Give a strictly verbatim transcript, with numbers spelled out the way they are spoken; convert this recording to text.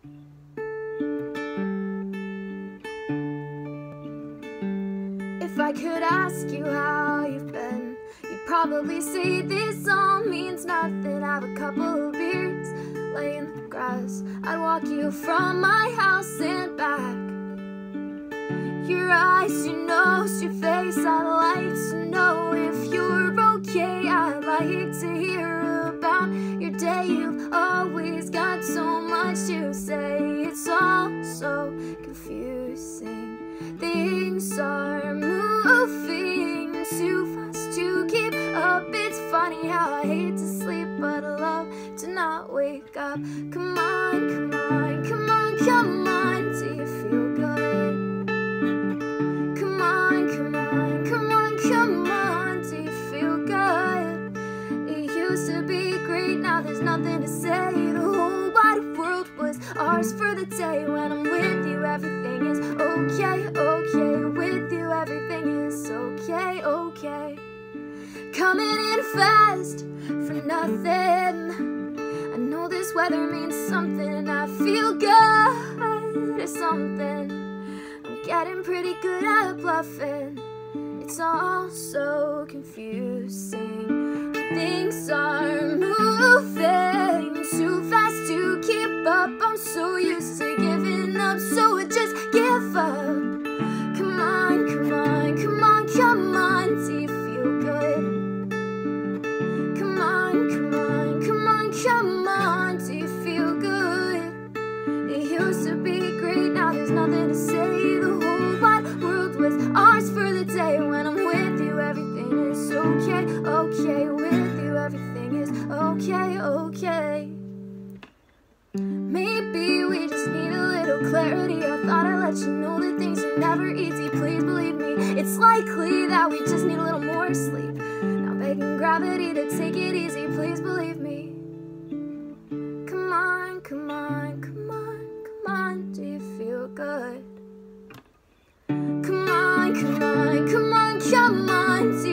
If I could ask you how you've been, you'd probably say this all means nothing. Have a couple of beers, lay in the grass. I'd walk you from my house and back. Your eyes, your nose, your face, I'd like to know if you're okay. I'd like to hear about your day. You've always got so much to say. It's all so confusing. Things are moving too fast to keep up. It's funny how I hate to sleep, but I love to not wake up. Come on, come on, come on, come on. Do you feel good? Come on, come on, come on, come on. Do you feel good? It used to be great, now there's nothing to say. The whole wide world was ours for the day. When I'm with you, everything is okay, okay. With you, everything is okay, okay. Coming in fast for nothing. I know this weather means something. I feel good or something. I'm getting pretty good at bluffing. It's all so confusing. Things are moving too fast to keep up. I'm so used to giving up, so I just give up. Come on, come on, come on, come on. Do you feel good? Come on, come on, come on, come on. Do you feel good? It used to be great, now there's nothing to say. The whole wide world was ours for the day. When I'm with you, everything is okay, okay. With you, everything is okay, okay. Maybe we just need a little clarity. I thought I'd let you know that things are never easy. Please believe me, it's likely that we just need a little more sleep. Now begging gravity to take it easy, please believe me. Come on, come on, come on, come on. Do you feel good? Come on, come on, come on, come on. Do